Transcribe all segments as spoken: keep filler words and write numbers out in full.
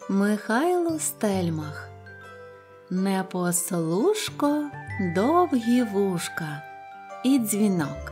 Михайло Стельмах. Непослушко, довгі вушка і дзвінок.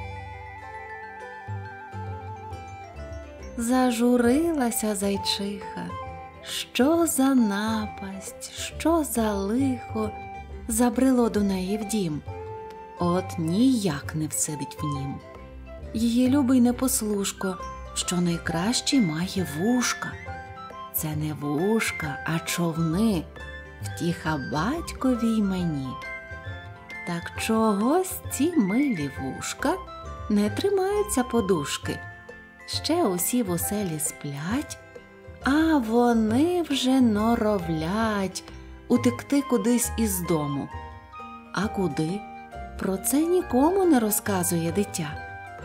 Зажурилася зайчиха, що за напасть, що за лихо забрело до неї в дім. От ніяк не всидить в нім. Її любий непослушко, що найкращі має вушка. Це не вушка, а човни, втіха батькові й мені. Так чогось ці милі вушка не тримаються подушки. Ще усі в оселі сплять, а вони вже норовлять утекти кудись із дому. А куди? Про це нікому не розказує дитя.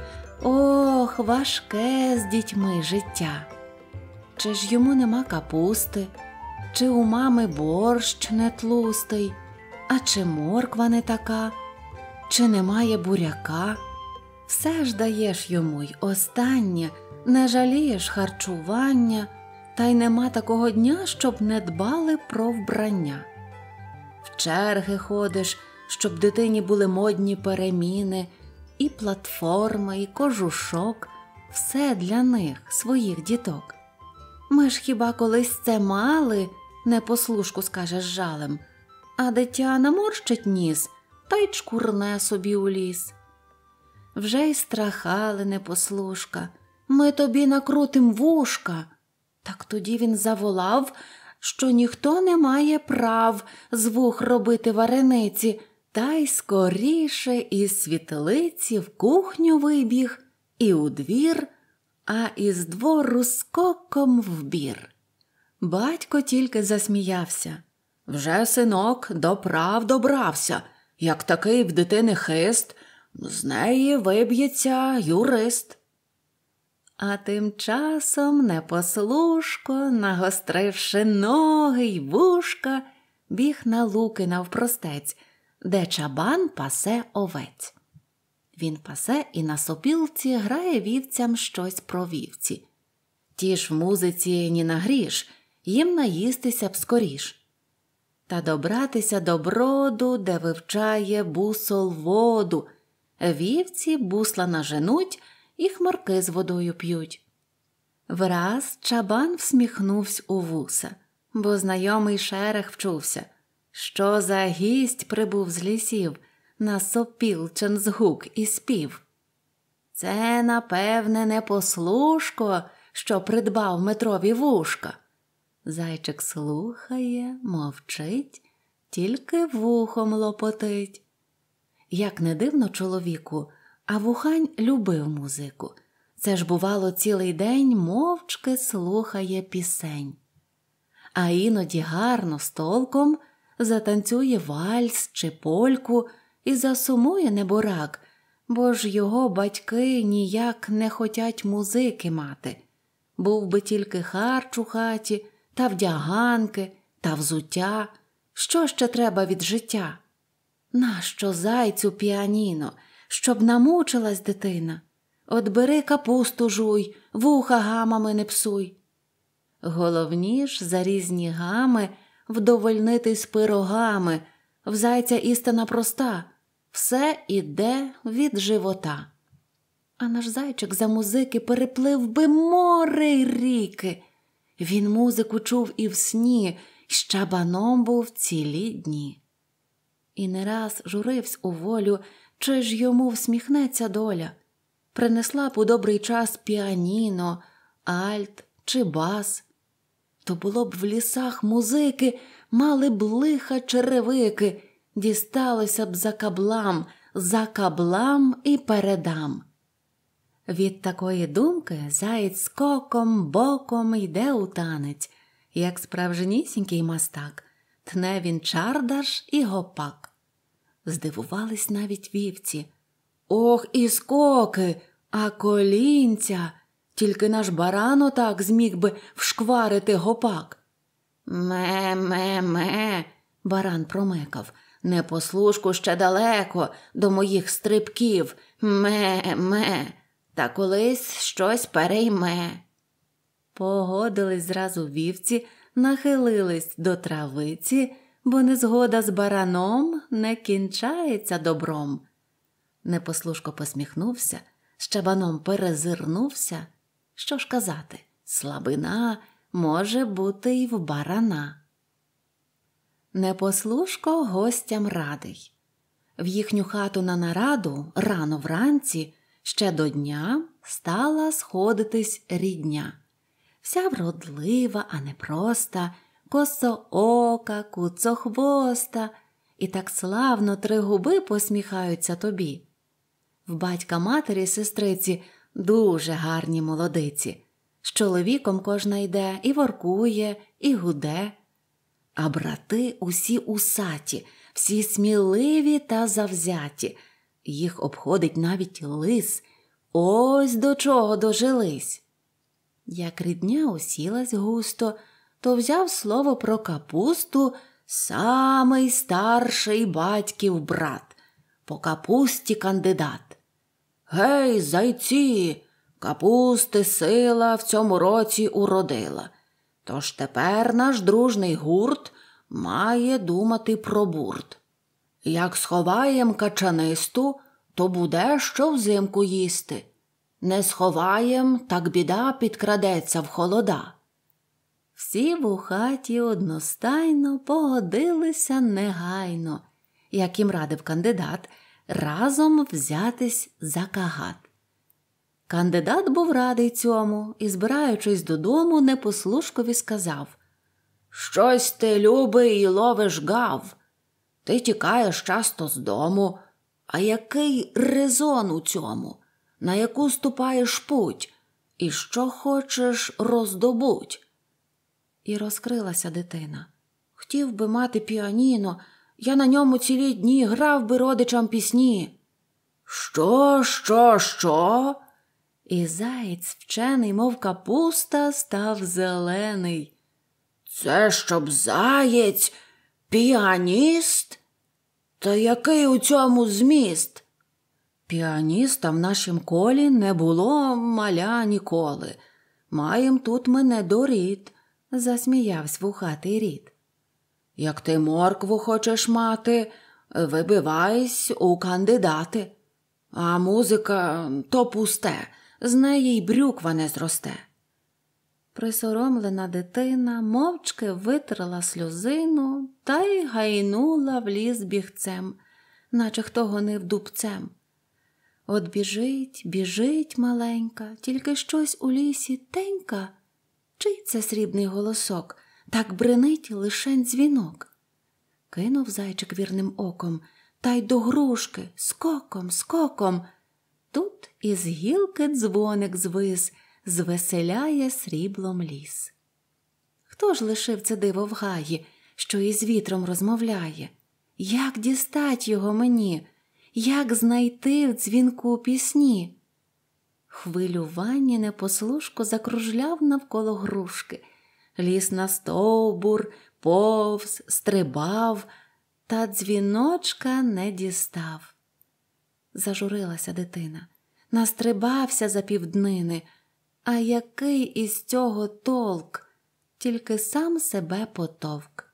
Ох, важке з дітьми життя! Чи ж йому нема капусти, чи у мами борщ не тлустий, а чи морква не така, чи немає буряка? Все ж даєш йому й останнє, не жалієш харчування, та й нема такого дня, щоб не дбали про вбрання. В черги ходиш, щоб дитині були модні переміни, і платформи, і кожушок, все для них, своїх діток. Ми ж хіба колись це мали, непослушку скажеш жалем, а дитя наморщить ніс та й чкурне собі у ліс. Вже й страхали непослушка, ми тобі накрутим вушка. Так тоді він заволав, що ніхто не має прав з вух робити варениці, та й скоріше із світлиці в кухню вибіг і у двір, а із двору скоком в бір. Батько тільки засміявся. Вже, синок, до прав добрався, як такий в дитини хист, з неї виб'ється юрист. А тим часом непослушко, нагостривши ноги й вушка, біг на луки навпростець, де чабан пасе овець. Він пасе і на сопілці грає вівцям щось про вівці. Ті ж в музиці ні на гріш, їм наїстися б скоріш. Та добратися до броду, де вивчає бусол воду, вівці бусла наженуть і хмарки з водою п'ють. Враз чабан всміхнувсь у вуса, бо знайомий шерех вчувся, що за гість прибув з лісів, на сопілчин згук і спів. Це, напевне, непослушко, що придбав Метрові вушка. Зайчик слухає, мовчить, тільки вухом лопотить. Як не дивно чоловіку, а вухань любив музику. Це ж, бувало, цілий день мовчки слухає пісень. А іноді гарно, з толком, затанцює вальс чи польку і засумує неборак, бо ж його батьки ніяк не хотять музики мати. Був би тільки харч у хаті, та вдяганки, та взуття. Що ще треба від життя? Нащо зайцю піаніно, щоб намучилась дитина? От бери капусту жуй, вуха гамами не псуй. Головніш за різні гами вдовольнитись пирогами, в зайця істина проста, все іде від живота. А наш зайчик за музики переплив би море й ріки. Він музику чув і в сні, й з чабаном був цілі дні. І не раз журивсь у волю, чи ж йому всміхнеться доля. Принесла б у добрий час піаніно, альт чи бас. То було б в лісах музики, мали б лиха черевики, дісталося б за каблам, за каблам і передам. Від такої думки заєць скоком, боком йде у танець, як справжнісінький мастак, тне він чардаш і гопак. Здивувались навіть вівці. Ох, і скоки, а колінця, тільки наш баран отак зміг би вшкварити гопак. Ме-ме-ме, баран промикав, непослушку ще далеко до моїх стрибків, ме-ме, та колись щось перейме. Погодились зразу вівці нахилились до травиці, бо незгода з бараном не кінчається добром. Непослушко посміхнувся, з чабаном перезирнувся. Що ж казати, слабина може бути й в барана. Непослушко гостям радий. В їхню хату на нараду рано вранці ще до дня стала сходитись рідня. Вся вродлива, а не проста, косоока, куцохвоста, і так славно три губи посміхаються тобі. В батька матері сестриці дуже гарні молодиці. З чоловіком кожна йде і воркує, і гуде. А брати усі усаті, всі сміливі та завзяті. Їх обходить навіть лис. Ось до чого дожились. Як рідня усілась густо, то взяв слово про капусту самий старший батьків брат, по капусті кандидат. «Гей, зайці, капусти сила в цьому році уродила, тож тепер наш дружний гурт має думати про бурт. Як сховаєм качанисту, то буде що взимку їсти. Не сховаєм, так біда підкрадеться в холода». Всі в хаті одностайно погодилися негайно, як їм радив кандидат, разом взятись за кагат. Кандидат був радий цьому і, збираючись додому, непослушкові сказав: «Щось ти, любий, і ловиш гав. Ти тікаєш часто з дому, а який резон у цьому? На яку ступаєш путь? І що хочеш роздобуть?» І розкрилася дитина. «Хотів би мати піаніно, я на ньому цілі дні грав би родичам пісні». «Що, що, що?» І заєць вчений, мов капуста, став зелений. «Це щоб заєць піаніст? Та який у цьому зміст?» «Піаніста в нашім колі не було маля ніколи. Маєм тут ми недорід», – засміявсь вухатий рід. «Як ти моркву хочеш мати, вибивайсь у кандидати. А музика – то пусте, з неї й брюква не зросте». Присоромлена дитина мовчки витерла сльозину та й гайнула в ліс бігцем, наче хто гонив дубцем. От біжить, біжить маленька, тільки щось у лісі тенька. Чий це срібний голосок, так бренить лишень дзвінок? Кинув зайчик вірним оком, та й до грушки, скоком, скоком. Тут із гілки дзвоник звис, звеселяє сріблом ліс. Хто ж лишив це диво в гаї, що із вітром розмовляє? Як дістать його мені? Як знайти в дзвінку пісні? Хвилювання непослушко закружляв навколо грушки. Ліз на стовбур, повз, стрибав, та дзвіночка не дістав. Зажурилася дитина, настрибався за півднини. А який із цього толк? Тільки сам себе потовк.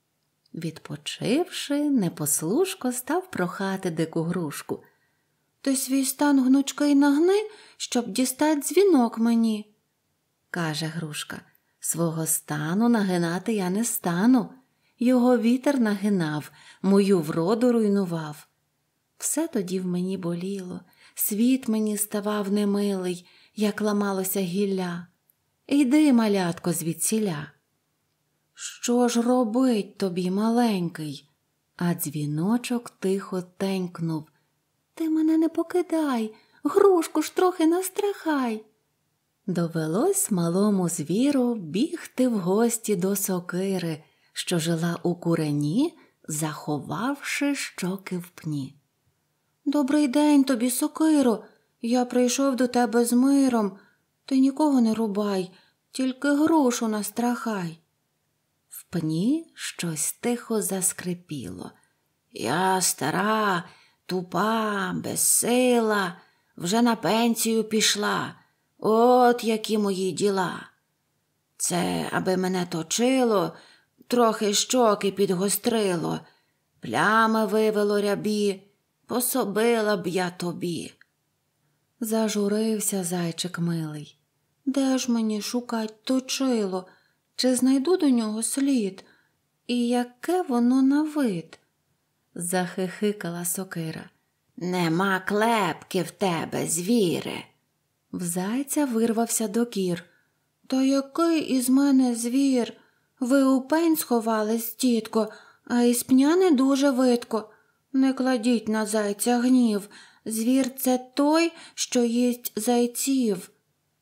Відпочивши, непослушко став прохати дику грушку. «Ти свій стан гнучкий нагни, щоб дістать дзвінок мені», – каже грушка. «Свого стану нагинати я не стану. Його вітер нагинав, мою вроду руйнував. Все тоді в мені боліло, світ мені ставав немилий, як ламалося гілля. Йди, малятко, звідсіля». «Що ж робить тобі, маленький?» А дзвіночок тихо тенькнув. «Ти мене не покидай, грушку ж трохи настрахай». Довелось малому звіру бігти в гості до сокири, що жила у курені, заховавши щоки в пні. «Добрий день тобі, сокиро, я прийшов до тебе з миром. Ти нікого не рубай, тільки грушу настрахай». В пні щось тихо заскрипіло. «Я стара, тупа, безсила, вже на пенсію пішла. От які мої діла». Це аби мене точило, трохи щоки підгострило, плями вивело рябі, пособила б я тобі. Зажурився зайчик милий. Де ж мені шукать точило? Чи знайду до нього слід? І яке воно на вид? Захихикала сокира. Нема клепки в тебе, звіре. В зайця вирвався докір. Та який із мене звір? Ви у пень сховались, тітко, а із пня не дуже видко. Не кладіть на зайця гнів. Звір – це той, що їсть зайців.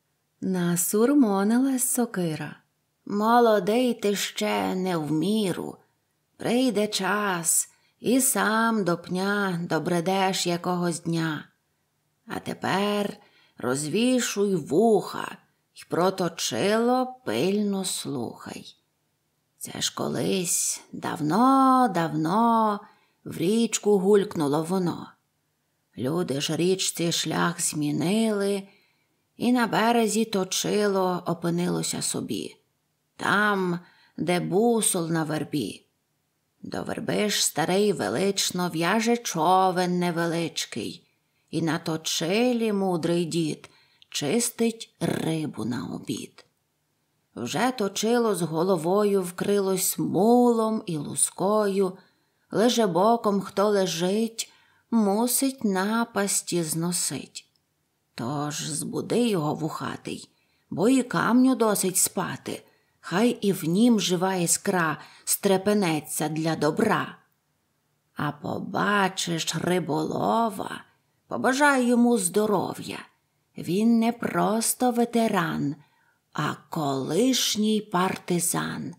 Насурмонилась сокира. Молодий ти ще не в міру. Прийде час, і сам до пня добредеш якогось дня. А тепер розвішуй вуха й про точило пильно слухай. Це ж колись давно-давно в річку гулькнуло воно. Люди ж річці шлях змінили, і на березі точило опинилося собі. Там, де бусол на вербі. До верби ж старий велично в'яже човен невеличкий, і на точилі мудрий дід чистить рибу на обід. Вже точило з головою вкрилось мулом і лускою, леже боком хто лежить, мусить напасті зносить. Тож збуди його вухатий, бо і камню досить спати, хай і в нім жива іскра стрепенеться для добра. А побачиш риболова, побажай йому здоров'я. Він не просто ветеран, а колишній партизан.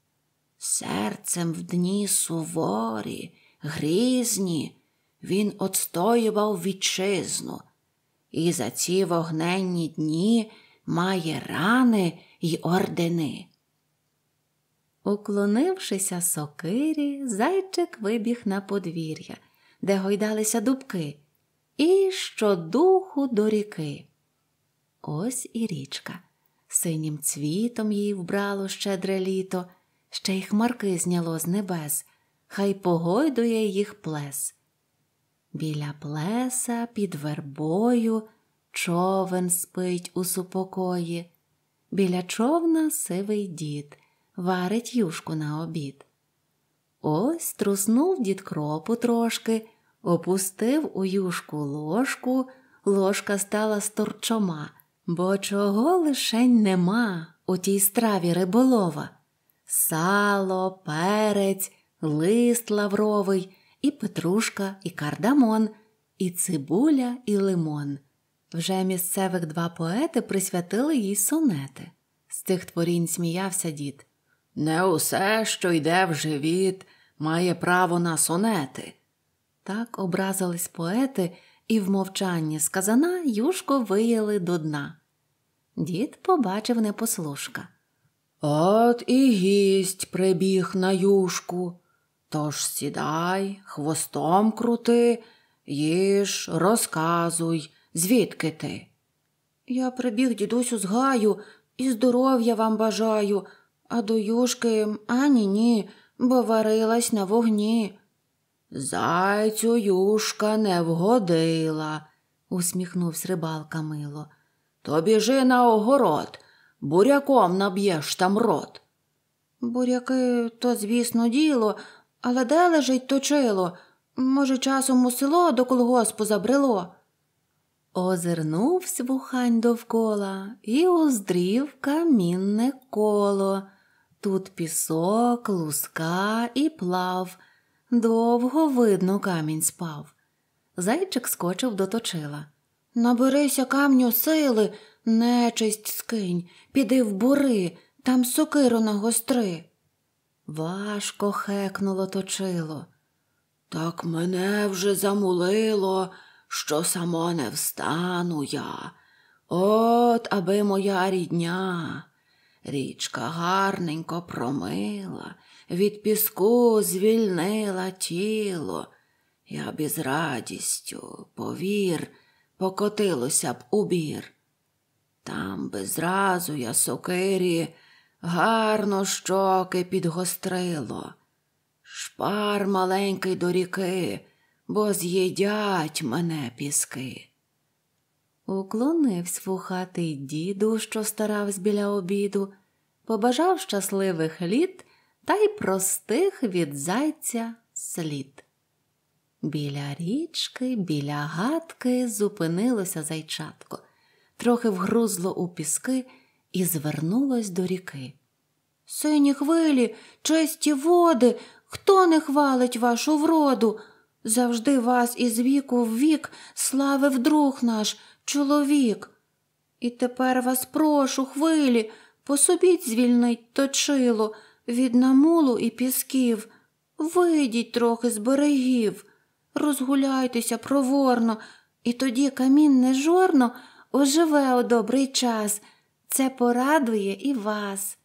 Серцем в дні суворі, грізні, він отстоював вітчизну, і за ці вогненні дні має рани й ордени. Уклонившися сокирі, зайчик вибіг на подвір'я, де гойдалися дубки, і щодуху до ріки. Ось і річка. Синім цвітом їй вбрало щедре літо, ще й хмарки зняло з небес, хай погойдує їх плес. Біля плеса під вербою човен спить у супокої. Біля човна сивий дід варить юшку на обід. Ось труснув дід кропу трошки, опустив у юшку ложку, ложка стала сторчома, бо чого лишень нема у тій страві риболова. Сало, перець, лист лавровий, і петрушка, і кардамон, і цибуля, і лимон. Вже місцевих два поети присвятили їй сонети. З цих творінь сміявся дід. Не усе, що йде в живіт, має право на сонети. Так образились поети, і в мовчанні з казана юшку вияли до дна. Дід побачив непослушка. От і гість прибіг на юшку. Тож сідай, хвостом крути, їж, розказуй, звідки ти? Я прибіг, дідусю, з гаю, і здоров'я вам бажаю, а до юшки ані ні, бо варилась на вогні. Зайцю юшка не вгодила, усміхнувся рибалка мило. То біжи на огород, буряком наб'єш там рот. Буряки – то, звісно, діло, але де лежить точило? Може, часом у село до колгоспу забрело? Озирнувсь вухань довкола і уздрів камінне коло. Тут пісок, луска і плав. Довго, видно, камінь спав. Зайчик скочив до точила. Наберися камню сили, нечисть скинь, піди в бури, там сокиру нагостри. Важко хекнуло точило. Так мене вже замулило, що само не встану я. От, аби моя рідня. Річка гарненько промила, від піску звільнила тіло. Я б із радістю, повір, покотилося б у бір. Там би зразу я сокирі гарно щоки підгострило. Шпар маленький до ріки, бо з'їдять мене піски. Уклонивсь вухатий діду, що старавсь біля обіду, побажав щасливих літ та й простих від зайця слід. Біля річки, біля гатки зупинилося зайчатко, трохи вгрузло у піски і звернулось до ріки. «Сині хвилі, чисті води, хто не хвалить вашу вроду? Завжди вас із віку в вік славив друг наш, чоловік. І тепер вас прошу, хвилі, пособіть звільнить точило від намулу і пісків. Вийдіть трохи з берегів, розгуляйтеся проворно, і тоді камінне жорно оживе у добрий час. Це порадує і вас».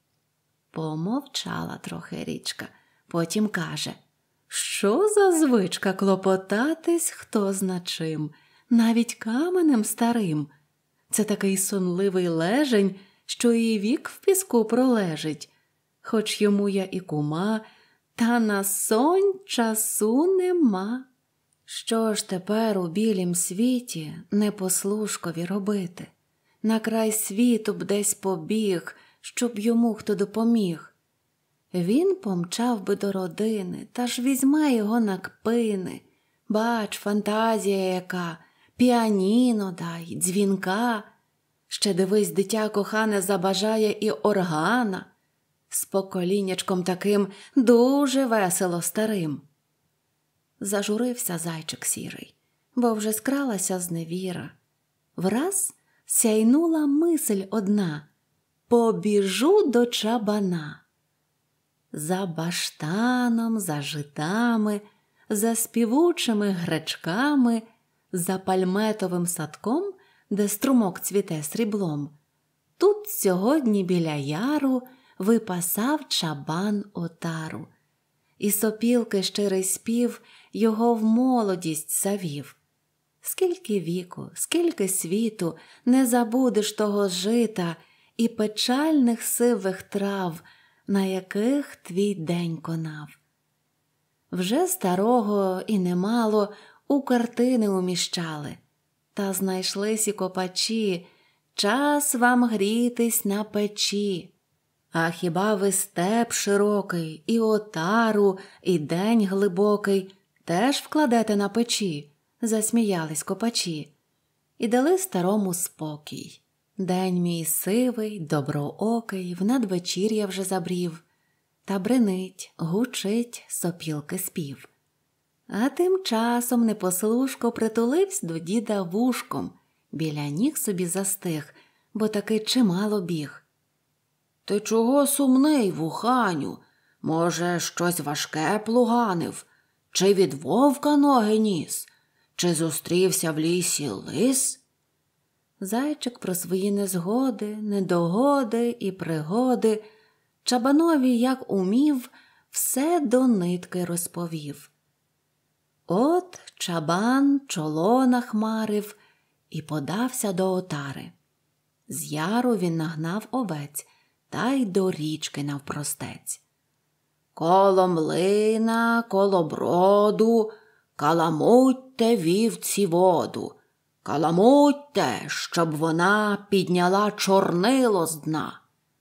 Помовчала трохи річка, потім каже: «Що за звичка клопотатись хто зна чим, навіть каменем старим? Це такий сонливий лежень, що і вік в піску пролежить. Хоч йому я і кума, та на сон часу нема. Що ж тепер у білім світі непослушкові робити? На край світу б десь побіг, щоб йому хто допоміг. Він помчав би до родини, та ж візьме його на кпини. Бач, фантазія яка, піаніно дай, дзвінка. Ще дивись, дитя кохане забажає і органа. З поколіннячком таким дуже весело старим». Зажурився зайчик сірий, бо вже скралася зневіра. Враз сяйнула мисль одна: побіжу до чабана. За баштаном, за житами, за співучими гречками, за пальметовим садком, де струмок цвіте сріблом, тут сьогодні біля яру випасав чабан отару. І сопілки щирий спів його в молодість завів. Скільки віку, скільки світу не забудеш того жита і печальних сивих трав, на яких твій день конав. Вже старого і немало у картини уміщали, та знайшлись і копачі, час вам грітись на печі. А хіба ви степ широкий, і отару, і день глибокий теж вкладете на печі? Засміялись копачі і дали старому спокій. День мій сивий, доброокий, в надвечір'я вже забрів, та бренить, гучить сопілки спів. А тим часом непослушко притуливсь до діда вушком, біля ніг собі застиг, бо таки чимало біг. «Ти чого сумний, вуханю? Може, щось важке плуганив? Чи від вовка ноги ніс? Чи зустрівся в лісі лис?» Зайчик про свої незгоди, недогоди і пригоди чабанові, як умів, все до нитки розповів. От чабан чоло нахмарив і подався до отари. З яру він нагнав овець та й до річки навпростець. «Коло млина, коло броду, каламутьте, вівці, воду, каламутьте, щоб вона підняла чорнило з дна».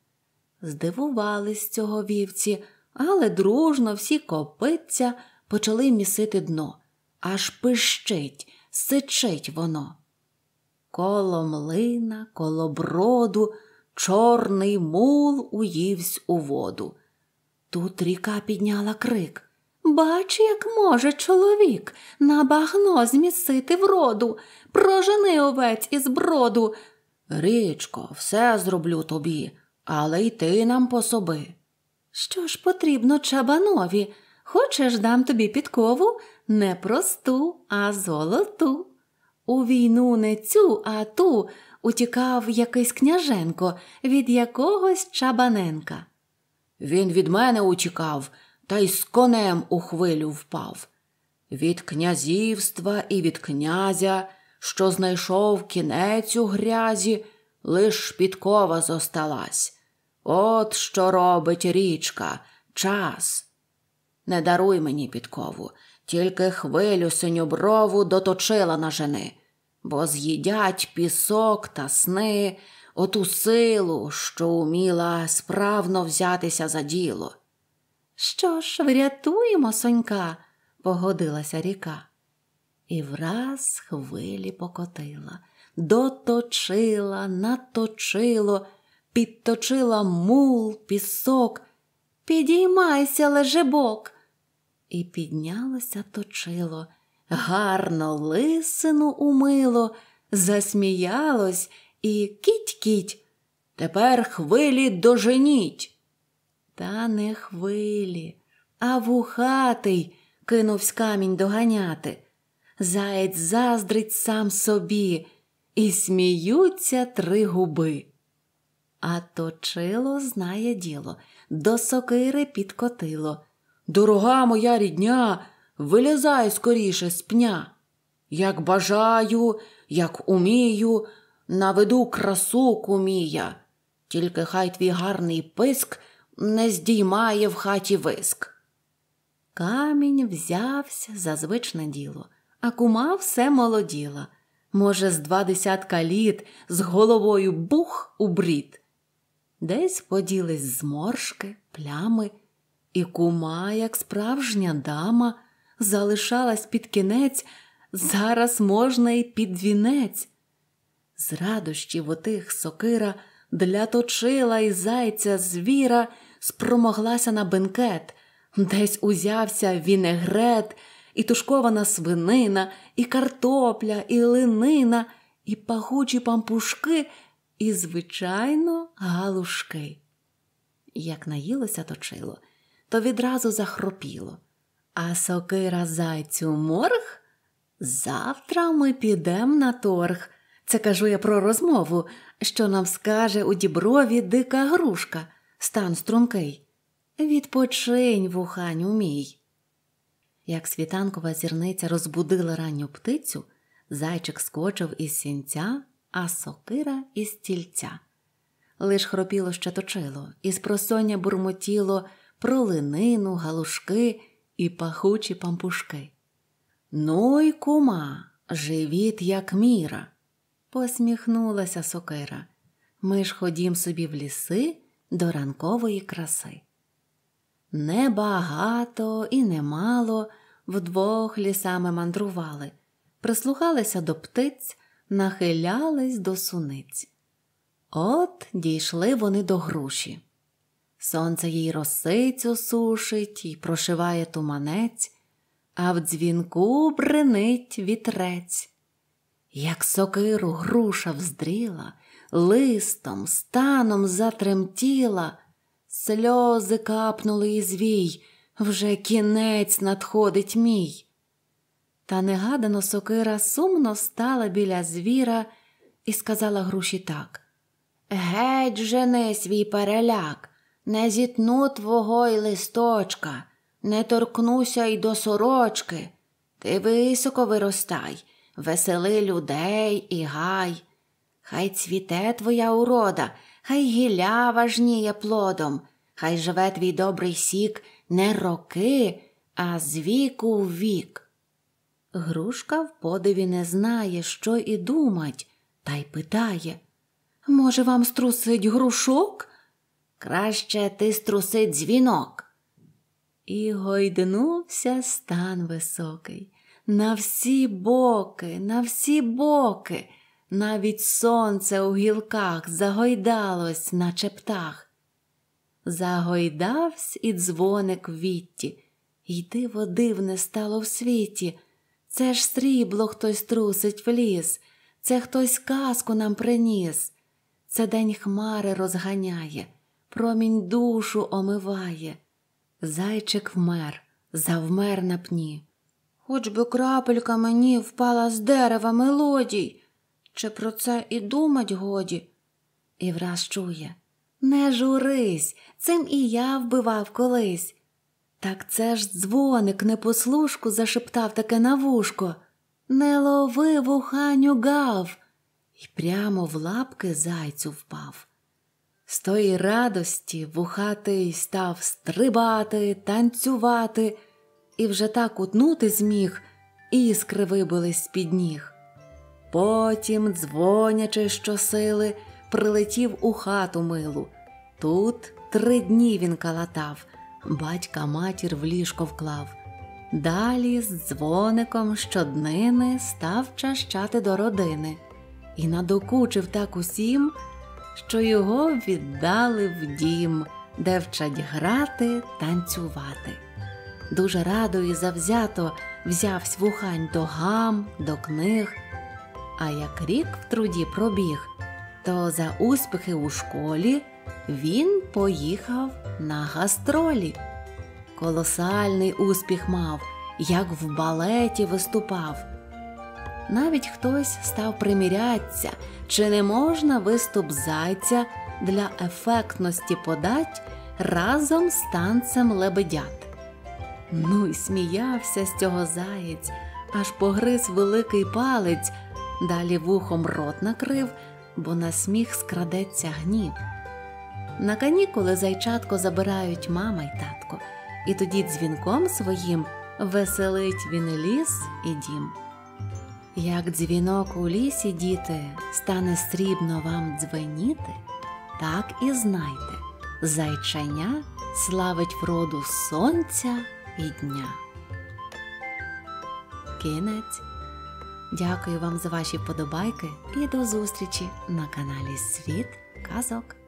Здивувались цього вівці, але дружно всі копитця почали місити дно. Аж пищить, сичить воно. Коло млина, коло броду, чорний мул уївсь у воду. Тут ріка підняла крик. «Бач, як може чоловік на багно змісити вроду, прожени овець із броду». «Річко, все зроблю тобі, але й ти нам пособи». «Що ж потрібно чабанові? Хочеш, дам тобі підкову? Не просту, а золоту». У війну не цю, а ту утікав якийсь княженко від якогось чабаненка. «Він від мене утікав, та й з конем у хвилю впав. Від князівства і від князя, що знайшов кінець у грязі, лиш підкова зосталась. От що робить річка, час. Не даруй мені підкову, тільки хвилю синьоброву доточила нажени, бо з'їдять пісок та сни оту силу, що уміла справно взятися за діло. Що ж, врятуємо сонька, погодилася ріка. І враз хвилі покотила, доточила, наточило, підточила мул, пісок. Підіймайся, лежебок. І піднялося точило, гарно лисину умило, засміялось і кіть-кіть. Тепер хвилі доженіть. Та не хвилі, а вухатий кинувсь камінь доганяти. Заєць заздрить сам собі, і сміються три губи. А точило знає діло, до сокири підкотило. Дорога моя рідня, вилізай скоріше з пня. Як бажаю, як умію, наведу красу кумія. Тільки хай твій гарний писк не здіймає в хаті виск. Камінь взявся за звичне діло, а кума все молоділа. Може, з два десятка літ з головою бух у брід. Десь поділись зморшки, плями, і кума, як справжня дама, залишалась під кінець, зараз можна й під вінець. З радощів отих сокира для точила і зайця звіра спромоглася на бенкет. Десь узявся вінегрет, і тушкована свинина, і картопля, і линина, і пахучі пампушки, і, звичайно, галушки. Як наїлося точило, то відразу захропіло. А сокира зайцю морг? Завтра ми підем на торг. Це кажу я про розмову, що нам скаже у діброві дика грушка, стан стрункий. Відпочинь, вуханю мій. Як світанкова зірниця розбудила ранню птицю, зайчик скочив із сінця, а сокира із стільця. Лиш хропіло ще точило, і спросоння бурмотіло про линину, галушки і пахучі пампушки. Ну й кума, живіт як міра, посміхнулася сокира. Ми ж ходім собі в ліси до ранкової краси. Небагато і немало вдвох лісами мандрували, прислухалися до птиць, нахилялись до суниць. От дійшли вони до груші. Сонце їй росицю сушить і прошиває туманець, а в дзвінку бринить вітрець. Як сокиру груша вздріла, листом, станом затремтіла, сльози капнули із вій, вже кінець надходить мій. Та негадано сокира сумно стала біля звіра і сказала груші так: «Геть жени свій переляк, не зітну твого й листочка, не торкнуся й до сорочки. Ти високо виростай, весели людей і гай. Хай цвіте твоя урода, хай гілля важніє плодом, хай живе твій добрий сік не роки, а з віку в вік». Грушка в подиві не знає, що і думать, та й питає: «Може, вам струсить грушок?» «Краще ти струси дзвінок». І гойднувся стан високий, на всі боки, на всі боки, навіть сонце у гілках загойдалось, наче птах. Загойдавсь і дзвоник в вітті, й диво дивне стало в світі. Це ж срібло хтось трусить в ліс, це хтось казку нам приніс. Це день хмари розганяє, промінь душу омиває. Зайчик вмер, завмер на пні. Хоч би крапелька мені впала з дерева мелодій, чи про це і думать годі? І враз чує: «Не журись, цим і я вбивав колись». Так це ж дзвоник непослушку зашептав таке на вушко: «Не лови, вуханю, гав!» І прямо в лапки зайцю впав. З тої радості вухатий став стрибати, танцювати, і вже так утнути зміг, іскри вибились з-під ніг. Потім, дзвонячи щосили, прилетів у хату милу. Тут три дні він калатав, батька матір в ліжко вклав. Далі з дзвоником щоднини став чащати до родини. І надокучив так усім, що його віддали в дім, де вчать грати, танцювати. Дуже радо і завзято взявсь вухань до гам, до книг. А як рік в труді пробіг, то за успіхи у школі він поїхав на гастролі. Колосальний успіх мав, як в балеті виступав. Навіть хтось став примірятися, чи не можна виступ зайця для ефектності подать разом з танцем лебедят. Ну й сміявся з цього заєць, аж погриз великий палець, далі вухом рот накрив, бо на сміх скрадеться гнів. На канікули зайчатко забирають мама й татко, і тоді дзвінком своїм веселить він ліс і дім. Як дзвінок у лісі, діти, стане срібно вам дзвеніти, так і знайте, зайченя славить вроду сонця і дня. Кінець. Дякую вам за ваші вподобайки і до зустрічі на каналі Світ казок.